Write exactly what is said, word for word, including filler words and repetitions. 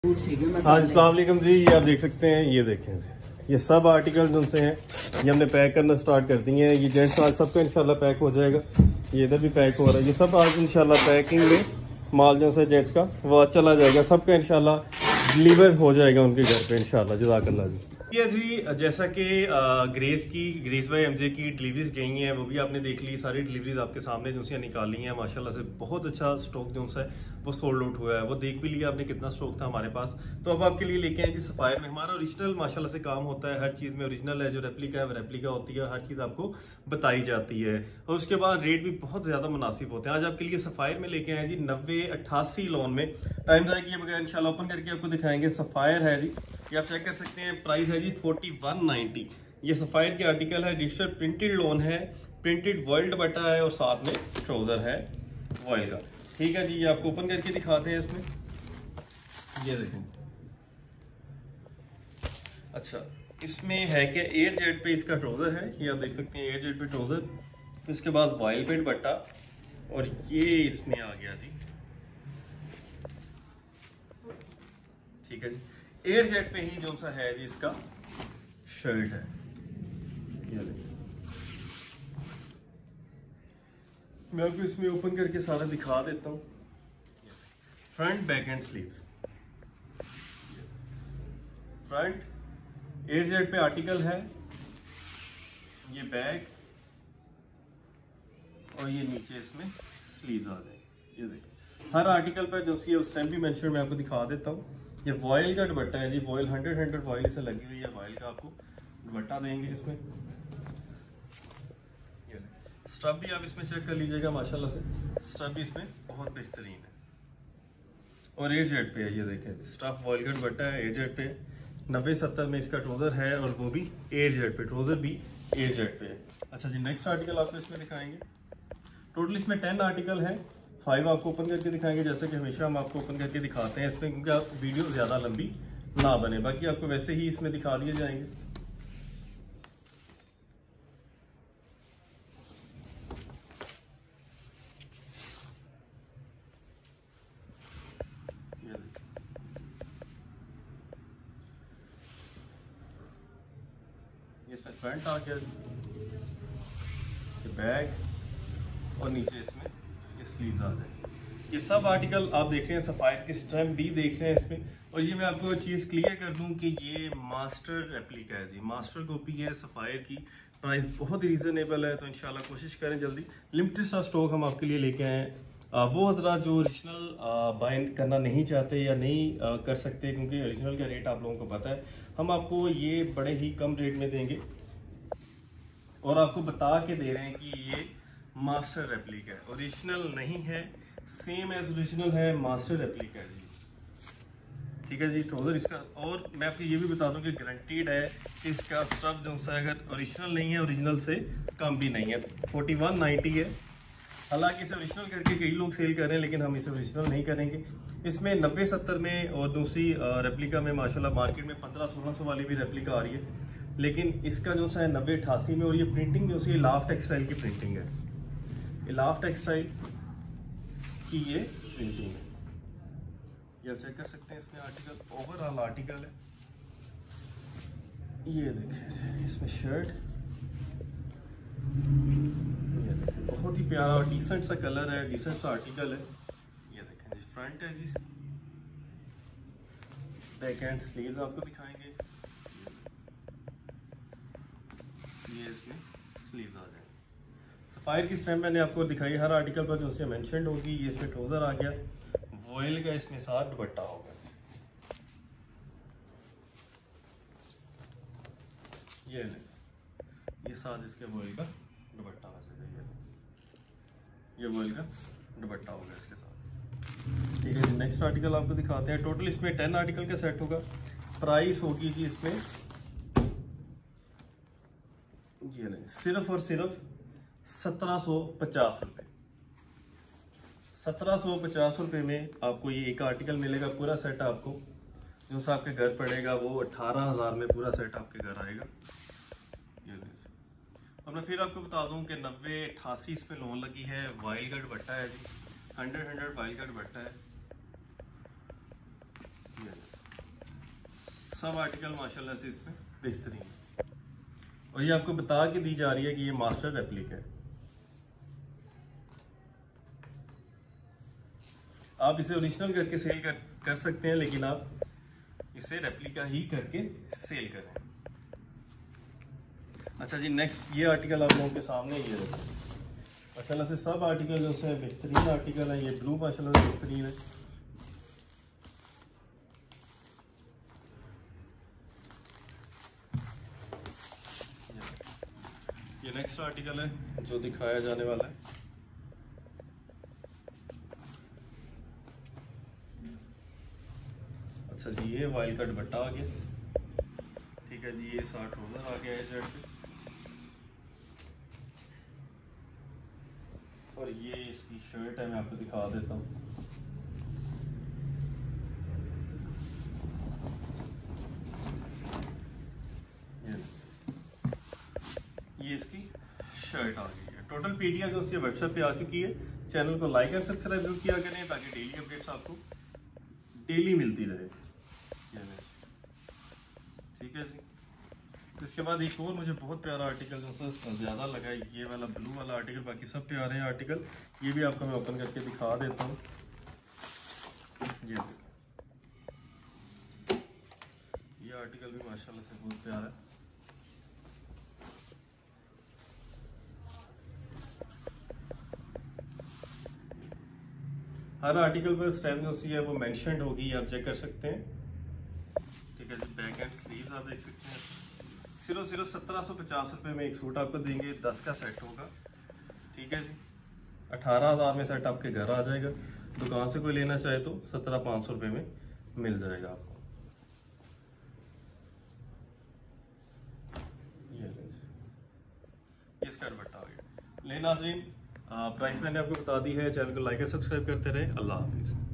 हाँ अस्सलाम वालेकुम जी। ये आप देख सकते हैं, ये देखें जी, ये सब आर्टिकल जो से हैं ये हमने पैक करना स्टार्ट कर दिए हैं। ये जेंट्स आज सबका इंशाल्लाह पैक हो जाएगा। ये इधर भी पैक हो रहा है। ये सब आज इंशाल्लाह पैकिंग में माल जो से जेंट्स का वो आज चला जाएगा। सबका इंशाल्लाह डिलीवर हो जाएगा उनके घर पे इंशाल्लाह। जज़ाकल्लाह जी। ये जी जैसा कि ग्रेस की ग्रेस बाय एमजे की डिलीवरीज गई हैं, वो भी आपने देख ली। सारी डिलीवरीज आपके सामने जो सी निकाली हैं माशाल्लाह से। बहुत अच्छा स्टॉक जो है वो सोल्ड आउट हुआ है। वो देख भी लिया आपने कितना स्टॉक था हमारे पास। तो अब आपके लिए लेके आए जी सफायर में। हमारा ओरिजिनल माशाल्लाह से काम होता है, हर चीज़ में ओरिजिनल है। जो रेप्लिका है वो रेप्लिका होती है, हर चीज़ आपको बताई जाती है। और उसके बाद रेट भी बहुत ज़्यादा मुनासिब होते हैं। आज आपके लिए सफायर में लेके आए जी नब्बे अट्ठासी लोन में। टाइम जाएगी बगैर इंशाल्लाह ओपन करके आपको दिखाएंगे। सफायर है जी, ये आप चेक कर सकते हैं। प्राइस है जी फोर्टी वन नाइनटी। ये सफायर की आर्टिकल है, डिजिटल प्रिंटेड लोन है, प्रिंटेड वर्ल्ड बटा है और साथ में ट्राउजर है वॉयल का। ठीक है जी, ये आपको ओपन करके दिखाते हैं इसमें। ये देखें, अच्छा इसमें है क्या, एट जेड पे इसका ट्राउजर है। ये आप देख सकते हैं, एट जेड पे ट्राउजर। इसके बाद वॉयल पेंट बट्टा और ये इसमें आ गया जी। ठीक है जी, एट जेड पे ही जो सा है जी इसका शर्ट है। ये मैं आपको इसमें ओपन करके सारा दिखा देता हूँ। Front back and sleeves. Front at Z पे आर्टिकल है, ये बैक और ये नीचे इसमें स्लीव्स आ जाएंगे। ये देखिए, हर आर्टिकल पर जो सी है उस टाइम भी मेंशन मैं आपको दिखा देता हूँ। ये वॉयल का दुपट्टा है जी, वॉयल हंड्रेड हंड्रेड वॉयल से लगी हुई है। वॉयल का आपको दुपट्टा देंगे इसमें। स्टफ भी आप इसमें चेक कर लीजिएगा, माशाल्लाह से स्टफ भी इसमें बहुत बेहतरीन है। और एट जेड पे है, ये देखें स्टफ वॉयल का दुपट्टा है, एट जेड पे। नब्बे सत्तर में इसका ट्राउजर है और वो भी एट जेड पे, ट्राउजर भी एट जेड पे है। अच्छा जी, नेक्स्ट आर्टिकल आपको इसमें दिखाएंगे। टोटल इसमें टेन आर्टिकल है, फाइव आपको ओपन करके दिखाएंगे जैसे कि हमेशा हम आपको ओपन करके दिखाते हैं इसमें, क्योंकि आप वीडियो ज़्यादा लंबी ना बने। बाकी आपको वैसे ही इसमें दिखा दिए जाएंगे। इसमें फ्रंट आ गया, ये बैक और नीचे इसमें ये स्लीव्स आ जाएंगे। ये सब आर्टिकल आप देख रहे हैं, सफायर की स्ट्रैप भी देख रहे हैं इसमें। और ये मैं आपको चीज़ क्लियर कर दूं कि ये मास्टर रेप्लिका है जी, मास्टर कॉपी है सफायर की। प्राइस बहुत रीज़नेबल है, तो इंशाल्लाह कोशिश करें जल्दी। लिमिटेड सा स्टॉक हम आपके लिए लेके आए हैं। आ, वो हजरा जो ओरिजिनल बाय करना नहीं चाहते या नहीं आ, कर सकते, क्योंकि ओरिजिनल का रेट आप लोगों को पता है, हम आपको ये बड़े ही कम रेट में देंगे और आपको बता के दे रहे हैं कि ये मास्टर रेप्लिका है, ओरिजिनल नहीं है। सेम एज ओरिजिनल है, मास्टर रेप्लिका जी। ठीक है जी, ट्राउजर इसका। और मैं आपको ये भी बता दूं कि गारंटीड है कि इसका स्टफ जो सा अगर ओरिजिनल नहीं है, ओरिजिनल से कम भी नहीं है। फोर्टी वन नाइन्टी है। हालांकि इसे ओरिजिनल करके कई लोग सेल कर रहे हैं, लेकिन हम इसे ओरिजिनल नहीं करेंगे। इसमें नब्बे सत्तर में और दूसरी रेप्लिका में माशाल्लाह मार्केट में पंद्रह सोलह सौ वाली भी रेप्लिका आ रही है, लेकिन इसका जो सा है नब्बे अठासी में। और ये प्रिंटिंग जो सी लाफ टेक्सटाइल की प्रिंटिंग है, ये लाफ टेक्सटाइल की ये प्रिंटिंग है। ये आप चेक कर सकते हैं इसमें आर्टिकल, ओवरऑल आर्टिकल है। ये देखिए इसमें शर्ट, ये देखिए बहुत ही प्यारा और डिसेंट सा कलर है, डिसेंट सा आर्टिकल है। ये देखें जी, फ्रंट है जी, बैक एंड स्लीव्स आपको दिखाएंगे। ये इसमें स्लीव्स आ जाएंगे। सफायर की स्ट्रैप मैंने आपको दिखाई, हर आर्टिकल पर जो उससे मेंशन्ड होगी। ये इसमें ट्राउजर आ गया, वॉयल का इसमें साथ दुपट्टा होगा। ये ले, ये साथ इसके वॉयल का दुपट्टा आ जाएगा। ये ये वॉयल का दुपट्टा होगा इसके साथ। ठीक है जी, नेक्स्ट आर्टिकल आपको दिखाते हैं। टोटल इसमें टेन आर्टिकल का सेट होगा। प्राइस होगी जी इसमें ये नहीं, सिर्फ और सिर्फ सत्रह सौ पचास रुपये। सत्रह सौ पचास रुपये में आपको ये एक आर्टिकल मिलेगा। पूरा सेट आपको जो सा आपके घर पड़ेगा वो अठारह हज़ार में पूरा सेट आपके घर आएगा। ये और मैं फिर आपको बता दूं कि नब्बे अठासी इस पे लोन लगी है। वाइल का दुपट्टा है जी, हंड्रेड हंड्रेड वाइल का दुपट्टा है। सब आर्टिकल माशाल्लाह से इसमें बेहतरीन है। और ये आपको बता के दी जा रही है कि ये मास्टर रेप्लिका है। आप इसे ओरिजिनल करके सेल कर, कर सकते हैं, लेकिन आप इसे रेप्लिका ही करके सेल करें। अच्छा जी, नेक्स्ट ये आर्टिकल आप लोगों के सामने ये है। माशाल्लाह से सब आर्टिकल जो है बेहतरीन आर्टिकल है। ये ब्लू माशाल्लाह से बेहतरीन है। ये नेक्स्ट आर्टिकल है जो दिखाया जाने वाला है। अच्छा जी, ये वाइल्ड का दुपट्टा आ गया। ठीक है जी, ये साठ रोजर आ गया है शर्ट पे। और ये इसकी शर्ट है, मैं आपको दिखा देता हूँ। ये ये इसकी शर्ट आ गई है। टोटल पीडीएफ जो उसकी व्हाट्सएप पे आ चुकी है। चैनल को लाइक एंड सब्सक्राइब जरूर किया करें ताकि डेली अपडेट्स आपको डेली मिलती रहे। ठीक है जी। इसके बाद एक और मुझे बहुत प्यारा आर्टिकल जो सा ज़्यादा लगा है, ये वाला ब्लू वाला आर्टिकल। बाकी सब प्यारे हैं आर्टिकल। ये भी आपको मैं ओपन करके दिखा देता हूँ। ये ये आर्टिकल भी माशाल्लाह से बहुत प्यारा है। हर आर्टिकल पर स्ट्रैप जो सी है वो मेंशन्ड होगी, आप चेक कर सकते हैं। ठीक है जी, बैक एंड स्लीव्स आप देख सकते हैं। सिर्फ सिर्फ सत्रह सौ पचास रुपये में एक सूट आपको देंगे। दस का सेट होगा। ठीक है जी, अठारह हज़ार में सेट आपके घर आ जाएगा। दुकान से कोई लेना चाहे तो सत्रह पाँच सौ रुपये में मिल जाएगा आपको। ये इसका दुपट्टा आ गया। ले नाज़रीन, प्राइस मैंने आपको बता दी है। चैनल को लाइक और सब्सक्राइब करते रहे। अल्लाह हाफिज़।